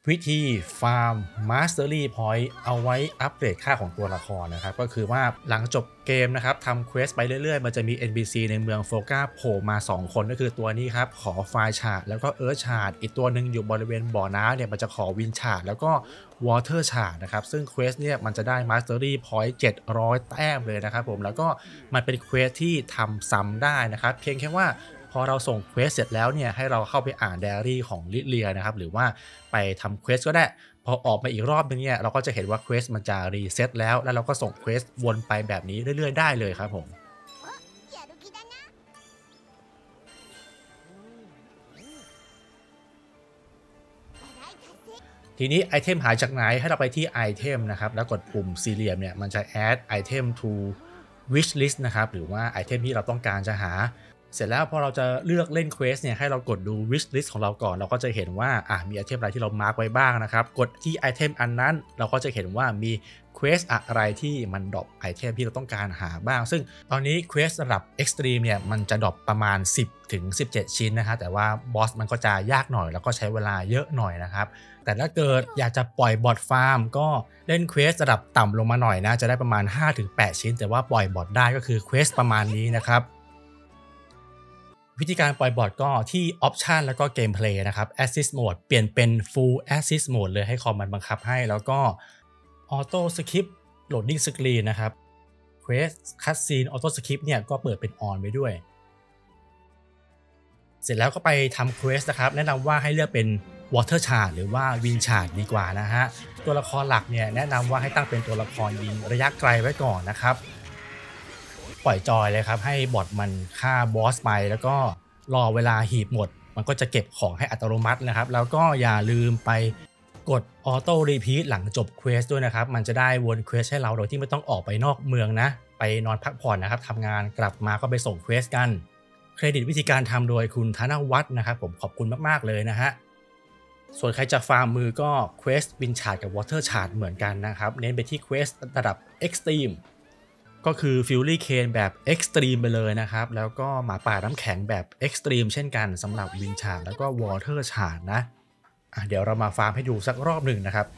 วิธีฟาร์ม Mastery Point เอาไว้อัปเกรดค่าของตัวละครนะครับก็คือว่าหลังจบเกมนะครับทำเควสไปเรื่อยๆมันจะมี NPC ในเมืองโฟกาโผล่มา2คนก็คือตัวนี้ครับขอไฟชาร์ดแล้วก็เอิร์ธชาร์ดอีกตัวหนึ่งอยู่บริเวณบ่อน้ำเนี่ยมันจะขอวินชาร์ดแล้วก็วอเตอร์ชาร์ดนะครับซึ่งเควสเนี่ยมันจะได้ Mastery Point 700 แต้มเลยนะครับผมแล้วก็มันเป็นเควสที่ทำซ้ำได้นะครับเพียงแค่ว่าพอเราส่งเควสเสร็จแล้วเนี่ยให้เราเข้าไปอ่านไดอารี่ของลิเลียนะครับหรือว่าไปทำเควสก็ได้พอออกมาอีกรอบนึงเนี่ยเราก็จะเห็นว่าเควสมันจะรีเซ็ตแล้วเราก็ส่งเควสวนไปแบบนี้เรื่อยๆได้เลยครับผมทีนี้ไอเทมหายจากไหนให้เราไปที่ไอเทมนะครับแล้วกดปุ่มสี่เหลี่ยมเนี่ยมันจะ add item to wish list นะครับหรือว่าไอเทมที่เราต้องการจะหาเสร็จแล้วพอเราจะเลือกเล่นเควสเนี่ยให้เรากดดู wish list ของเราก่อนเราก็จะเห็นว่ามีไอเทมอะไรที่เรามาร์กไว้บ้างนะครับกดที่ไอเทมอันนั้นเราก็จะเห็นว่ามีเควสอะไรที่มันดรอปไอเทมที่เราต้องการหาบ้างซึ่งตอนนี้เควสระดับ Extreme เนี่ยมันจะดรอปประมาณ10 ถึง 17 ชิ้นนะฮะแต่ว่าบอสมันก็จะยากหน่อยแล้วก็ใช้เวลาเยอะหน่อยนะครับแต่ถ้าเกิดอยากจะปล่อยบอทฟาร์มก็เล่นเควสระดับต่ำลงมาหน่อยนะจะได้ประมาณ 5-8 ชิ้นแต่ว่าปล่อยบอทได้ก็คือเควสประมาณนี้นะครับวิธีการปล่อยบอทก็ที่ Option แล้วก็ Gameplay นะครับ Assist Mode เปลี่ยนเป็น Full Assist Mode เลยให้คอมมันบังคับให้แล้วก็ Auto Skip Loading Screen นะครับ Quest Cutscene Auto Skip เนี่ยก็เปิดเป็น On ไว้ด้วยเสร็จแล้วก็ไปทำ Quest นะครับแนะนำว่าให้เลือกเป็น Water Shard หรือว่า Wind Shard ดีกว่านะฮะตัวละครหลักเนี่ยแนะนำว่าให้ตั้งเป็นตัวละครยิงระยะไกลไว้ก่อนนะครับปล่อยจอยเลยครับให้บอทมันฆ่าบอสไปแล้วก็รอเวลาหีบหมดมันก็จะเก็บของให้อัตโนมัตินะครับแล้วก็อย่าลืมไปกดออโต้รีพีทหลังจบเควสด้วยนะครับมันจะได้วนเควสให้เราโดยที่ไม่ต้องออกไปนอกเมืองนะไปนอนพักผ่อนนะครับทำงานกลับมาก็ไปส่งเควสกันเครดิตวิธีการทำโดยคุณธนวัฒน์นะครับผมขอบคุณมากๆเลยนะฮะส่วนใครจะฟาร์มมือก็เควสวินชาร์ดกับวอเตอร์ชาร์ดเหมือนกันนะครับเน้นไปที่เควสระดับ Extremeก็คือฟิลลี่เคนแบบ Extreme ไปเลยนะครับแล้วก็หมาป่าน้ำแข็งแบบ Extreme เช่นกันสำหรับวินชาร์ดแล้วก็วอเตอร์ชาร์ดนะเดี๋ยวเรามาฟาร์มให้ดูสักรอบหนึ่งนะครับ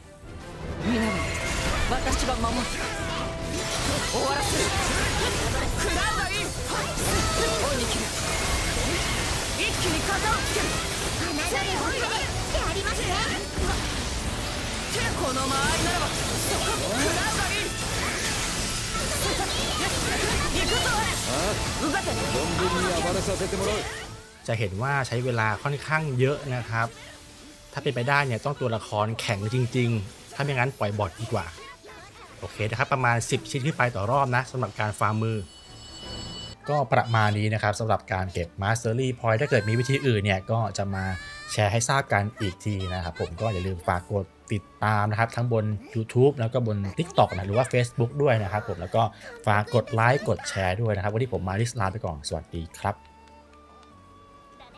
จะเห็นว่าใช้เวลาค่อนข้างเยอะนะครับถ้าเป็นไปได้เนี่ยต้องตัวละครแข็งจริงๆถ้าไม่งั้นปล่อยบอทดีกว่าโอเคนะครับประมาณ10ชิ้นขึ้นไปต่อรอบนะสำหรับการฟาร์มมือก็ประมาณนี้นะครับสำหรับการเก็บ Mastery Point ถ้าเกิดมีวิธีอื่นเนี่ยก็จะมาแชร์ให้ทราบกันอีกทีนะครับผมก็อย่าลืมฝากกดติดตามนะครับทั้งบน YouTube แล้วก็บน TikTok นะหรือว่า Facebook ด้วยนะครับผมแล้วก็ฝากกดไลค์กดแชร์ด้วยนะครับวันนี้ผมมาริสลาไปก่อนสวัสดีครับ